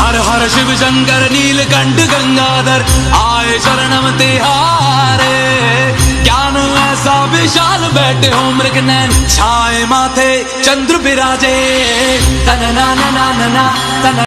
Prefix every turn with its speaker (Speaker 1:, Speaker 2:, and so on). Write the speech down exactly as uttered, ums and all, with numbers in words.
Speaker 1: हर हर शिव शंकर नीलकंठ गंगाधर आए शरणम तिहारे। ज्ञान ऐसा विशाल बैठे हो मृग नैन छाए माथे चंद्र बिराजे। तन ना ना ना ना ना